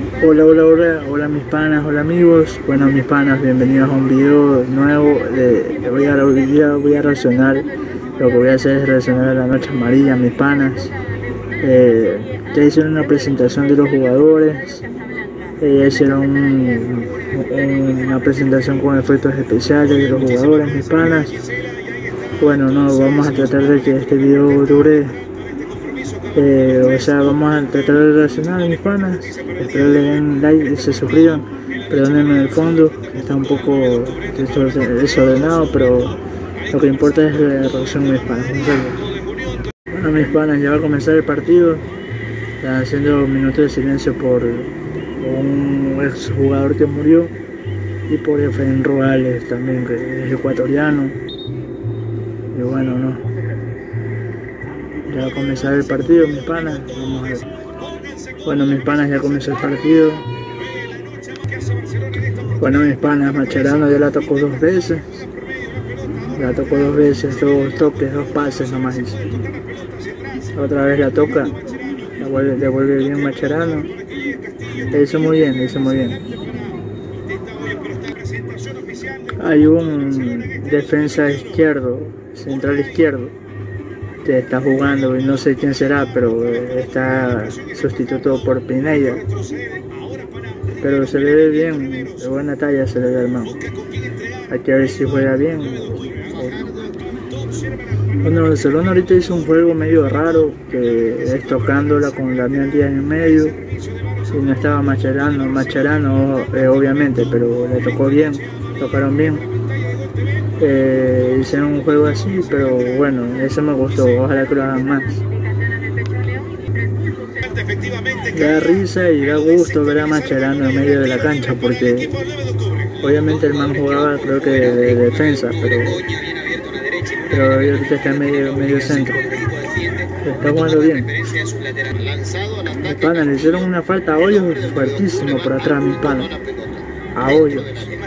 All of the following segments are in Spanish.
Hola, hola, hola, hola mis panas, hola amigos. Bueno mis panas, bienvenidos a un video nuevo. Hoy día voy a reaccionar. Lo que voy a hacer es reaccionar a la noche amarilla, mis panas. Ya hicieron una presentación de los jugadores. Ya hicieron una presentación con efectos especiales de los jugadores, mis panas. Bueno, no, vamos a tratar de que este video dure. Vamos a tratar de reaccionar, mis panas. Espero le den like y se suscriban. Perdónenme el fondo, está un poco desordenado, pero lo que importa es la reacción, mis panas. Bueno, mis panas, ya va a comenzar el partido. Están haciendo minutos de silencio por un ex jugador que murió y por Efraín Ruales también, que es ecuatoriano. Y bueno, no. Ya va a comenzar el partido, mis panas. Vamos a ver. Bueno, mis panas, ya comenzó el partido. Bueno, mis panas, Mascherano ya la tocó 2 veces. La tocó 2 veces, 2 toques, 2 pases nomás hizo. Otra vez la toca. Devuelve bien Mascherano. Le hizo muy bien, le hizo muy bien. Hay un defensa izquierdo, central izquierdo, que está jugando y no sé quién será, pero está sustituto por Pineda, pero se le ve bien, de buena talla se le ve, hermano. Hay que ver si juega bien. Bueno, Barcelona ahorita hizo un juego medio raro, que es tocándola con Damián Díaz en medio y no estaba Mascherano obviamente, pero le tocó bien, tocaron bien. Hicieron un juego así, pero bueno, eso me gustó, ojalá que lo hagan más. Da risa y da gusto ver a Mascherano en medio de la cancha, porque obviamente el man jugaba, creo que de defensa, pero ahorita está en medio centro. Está jugando bien. Mis panas, le hicieron una falta a Hoyos fuertísimo por atrás, mis panas. A Hoyos.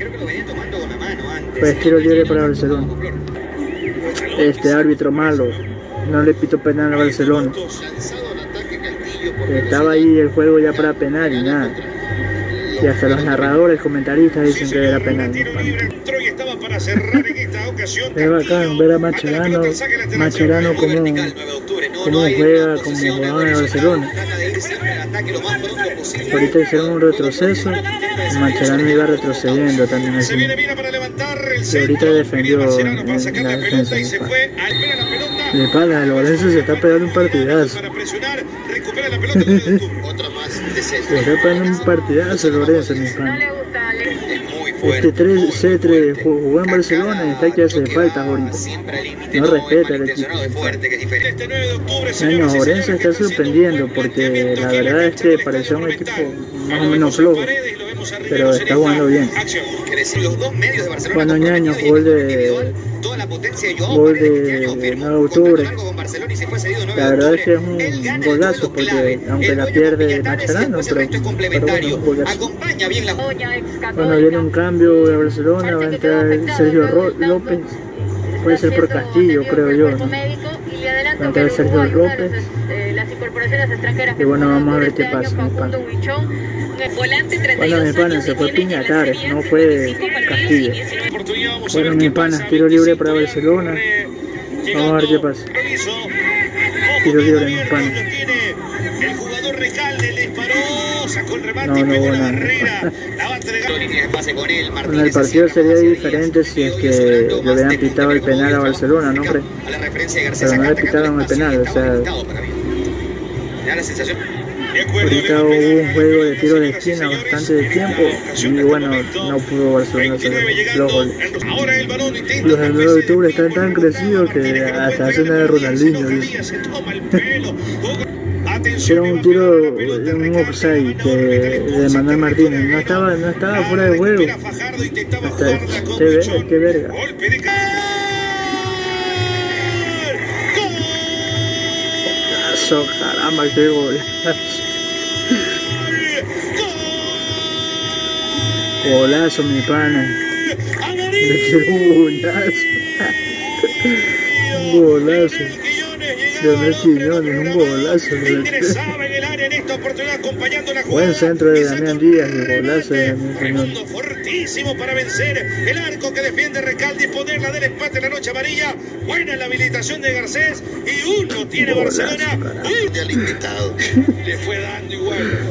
Pues tiro libre para Barcelona. Este árbitro malo, no le pitó penal a Barcelona. Estaba ahí el juego ya para penal y nada. Y hasta los narradores, comentaristas dicen que era penal. Es bacán ver a Mascherano como juega, como jugaba en Barcelona. Ahorita hicieron un retroceso, Mascherano iba retrocediendo también así. Y ahorita defendió en la defensa. De pana, el Valencia se está pegando un partidazo. Se está pegando un partidazo el Valencia, mi pana. Este C3 jugó en Barcelona y está que hace falta ahorita. No respeta el equipo. Bueno, Orense está sorprendiendo porque la verdad es que pareció un equipo más o menos flojo, pero está jugando bien. Bueno, Ñaño, gol de 9 de octubre. La verdad es que es un golazo, porque aunque la pierde Mascherano, pero bueno, un golazo. Bueno, viene un cambio de Barcelona, va a entrar Sergio López, puede ser por Castillo, creo yo, ¿no? Va a entrar Sergio López. Y bueno, vamos a ver qué pasa, mi pana. Bueno, mi pana, se fue Piñatares, no fue Castillo. Bueno, mi pana, tiro libre para Barcelona. Vamos a ver qué pasa. Tiro libre, mi pana. No hubo nada. Bueno, el partido sería diferente si es que le hubieran pitado el penal a Barcelona, ¿no, hombre? Pero no le pitaron el penal, o sea... Ahorita hubo un juego de tiro de esquina bastante de tiempo y bueno, no pudo Barcelona hacer los goles. Los del 9 de octubre están tan crecidos que hasta hacen la de Ronaldinho, dice. Hicieron un tiro en un offside de Manuel Martínez, no estaba fuera de juego. Qué verga. Caramba, qué golazo. Golazo, mi pana. Un golazo. Un golazo. Leonel Quiñones, un golazo. Ingresaba en el área en esta oportunidad acompañando la jugada. Buen centro de Damián Díaz y golazo de Damián Quiñones. Fortísimo para vencer el arco que defiende Recalde y ponerla del empate en la noche amarilla. Buena la habilitación de Garcés y uno tiene Golazo, Barcelona. Al invitado. Le fue dando igual.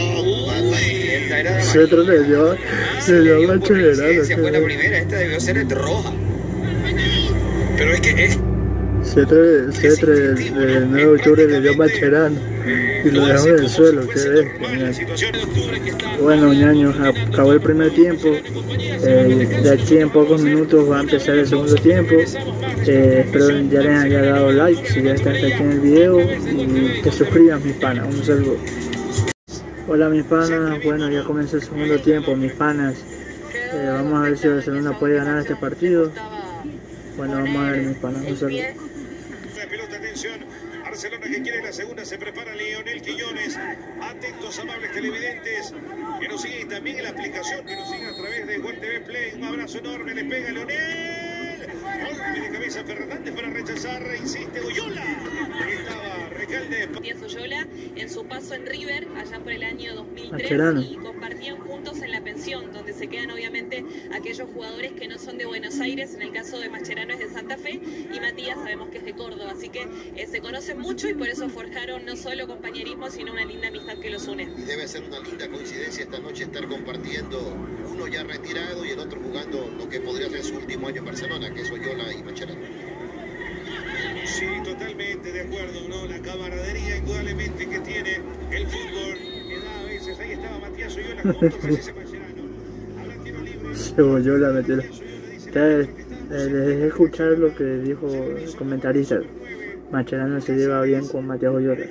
Cetro le dio Mascherano. Esa fue la primera, esta debió ser roja. Pero es que es Cetro del 9 de octubre le dio Mascherano y lo dejó en el suelo. Qué bestia. Bueno, ñaños, acabó el primer tiempo. De aquí en pocos minutos va a empezar el segundo tiempo. Espero ya les haya dado like si ya estás aquí en el video y te suscribas, mis panas. Un saludo. Hola mis panas, bueno, ya comenzó el segundo tiempo, mis panas. Vamos a ver si Barcelona puede ganar este partido. Bueno, vamos a ver mis panas, un saludo. la pelota, atención. Barcelona que quiere la segunda, se prepara Leonel Quiñones. Atentos, amables televidentes, que nos siguen también en la aplicación, que nos siguen a través de Gol TV Play. Un abrazo enorme, le pega Leonel. Golpe de cabeza Fernández para rechazar, insiste Oyola. Ahí estaba Recalde. Matías Oyola en su paso en River allá por el año 2003 Mascherano. y compartían juntos en la pensión, donde se quedan obviamente aquellos jugadores que no son de Buenos Aires. En el caso de Mascherano es de Santa Fe y Matías sabemos que es de Córdoba, así que se conocen mucho y por eso forjaron no solo compañerismo sino una linda amistad que los une. Y debe ser una linda coincidencia esta noche estar compartiendo, uno ya retirado y el otro jugando lo que podría ser su último año en Barcelona, que es Oyola y Mascherano. Sí, totalmente de acuerdo, ¿no? La camaradería indudablemente que tiene el fútbol, que da a veces. Ahí estaba Matías Oyola juntos a ese Mascherano. Ahora tiro libre. Se volvió la metida. Les dejé escuchar lo que dijo el comentarista. Mascherano se lleva bien con Matías Oyola.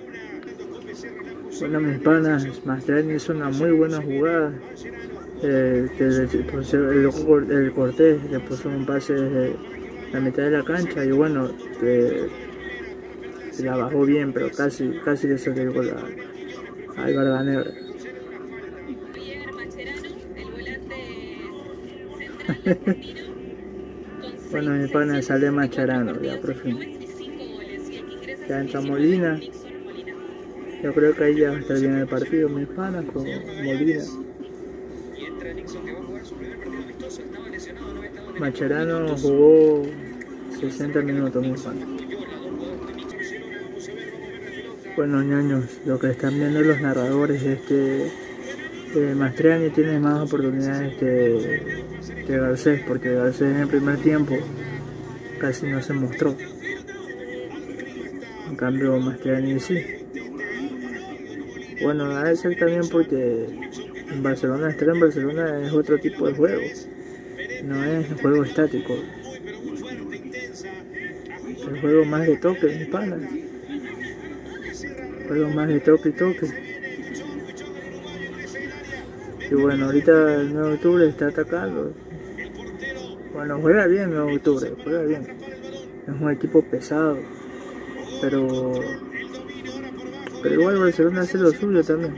Bueno, mis panas, Mascherano hizo una muy buena jugada. El Cortés le puso un pase desde la mitad de la cancha y bueno, la bajó bien, pero casi le salió el gol al Barbanegra. Javier Mascherano, el volante central argentino, con Bueno, mi pana sale Mascherano, ya por fin. 25 goles, y el que ingresa Ya es entra el Molina. Nixon Molina. Yo creo que ahí ya va a estar bien el partido, mis panas, con Molina. Y entra Nixon, que va a jugar su primer partido amistoso. Estaba lesionado, no había estado en el Mascherano jugó 60 minutos, mis panas. Bueno, ñaños, lo que están viendo los narradores es que Mascherano tiene más oportunidades que Garcés, porque Garcés en el primer tiempo casi no se mostró. En cambio, Mascherano sí. Bueno, debe ser también porque en Barcelona, estar en Barcelona es otro tipo de juego. No es un juego estático. Es un juego más de toque, mis panas. Juego más de toque y toque. Y bueno, ahorita el 9 de octubre está atacando. Bueno, juega bien el 9 de octubre, juega bien. Es un equipo pesado. Pero igual Barcelona hace lo suyo también.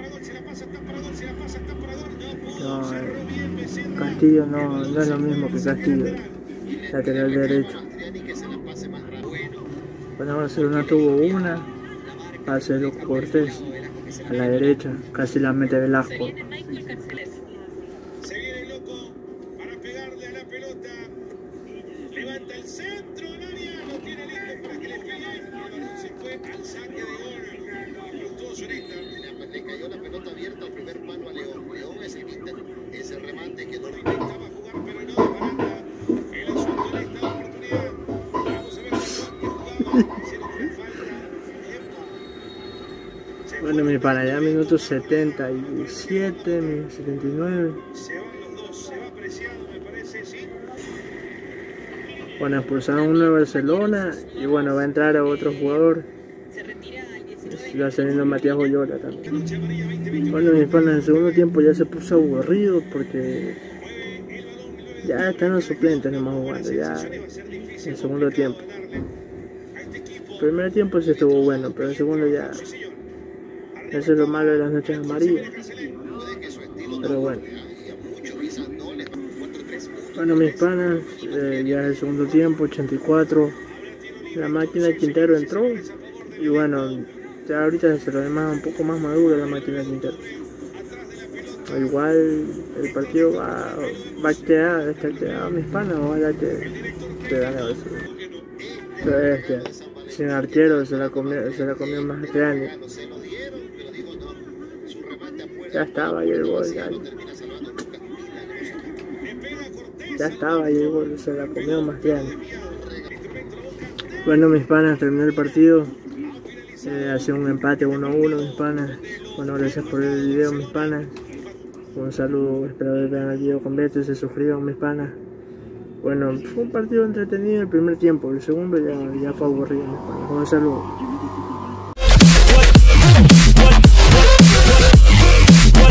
No, Castillo no es lo mismo que Castillo, lateral derecho. Bueno, Barcelona tuvo una, pase de Cortés a la derecha, casi la mete Velasco. Se viene Michael Carceles. Se viene loco para pegarle a la pelota. Levanta el centro, el área, lo tiene listo para que le pegue. El balón se fue al saque de gol. Fructuoso en esta. Le cayó la pelota abierta al primer palo a León. León es el quinto, ese remate que no lo Intentaba jugar, pero no de barata. El asunto en esta oportunidad. Vamos a ver si jugaba. Hicieron una falta. Bueno, mi pana, ya minutos 77, 79. Se van los dos, se va apreciado, me parece, sí. Bueno, expulsaron uno de Barcelona y bueno, va a entrar a otro jugador. Se retira al 19. Va saliendo Matías Oyola también. Noche amarilla 2021. Bueno, mis panas, en el segundo tiempo ya se puso aburrido porque ya están los suplentes nomás jugando, ya en el segundo tiempo. El primer tiempo sí estuvo bueno, pero el segundo ya, eso es lo malo de las noches amarillas. Pero bueno. Bueno, mis panas, ya es el segundo tiempo, 84. La máquina Quintero entró y bueno, ya ahorita se lo ve un poco más maduro la máquina Quintero. Igual el partido va a quedar, está quedado mis panas, ojalá que gane a veces. Pero sin arquero se la comió más grande. Ya estaba ahí el gol, ya estaba ahí el gol, se la comió más grande. Bueno, mis panas, terminó el partido. Hace un empate 1-1, mis panas. Bueno, gracias por el video, mis panas. Un saludo, espero que vean el video completo y se suscriban, mis panas. Bueno, fue un partido entretenido el primer tiempo, el segundo ya fue aburrido, mis panas. Un saludo.